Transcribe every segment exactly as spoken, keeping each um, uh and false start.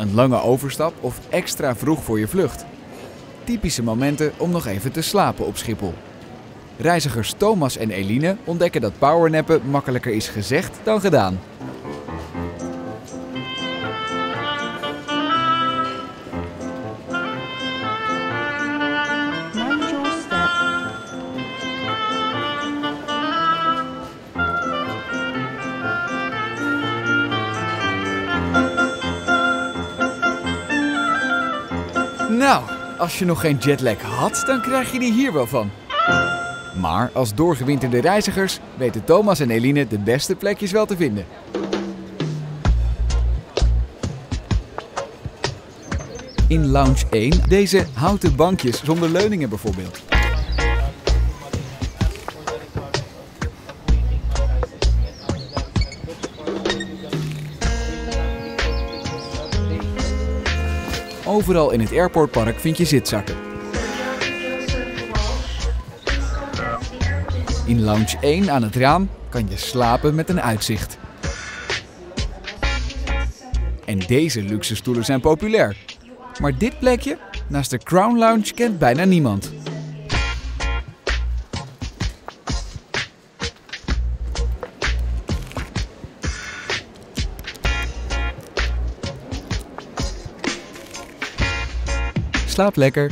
een lange overstap of extra vroeg voor je vlucht. Typische momenten om nog even te slapen op Schiphol. Reizigers Thomas en Eline ontdekken dat powernappen makkelijker is gezegd dan gedaan. Nou, als je nog geen jetlag had, dan krijg je die hier wel van. Maar als doorgewinterde reizigers weten Thomas en Eline de beste plekjes wel te vinden. In lounge één deze houten bankjes zonder leuningen bijvoorbeeld. Overal in het airportpark vind je zitzakken. In lounge één aan het raam kan je slapen met een uitzicht. En deze luxe stoelen zijn populair. Maar dit plekje, naast de Crown Lounge, kent bijna niemand. Slaap lekker.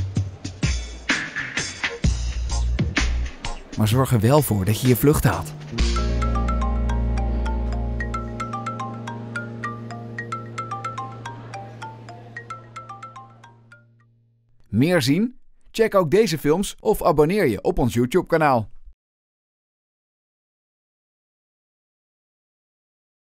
Maar zorg er wel voor dat je je vlucht haalt. Meer zien? Check ook deze films of abonneer je op ons YouTube kanaal.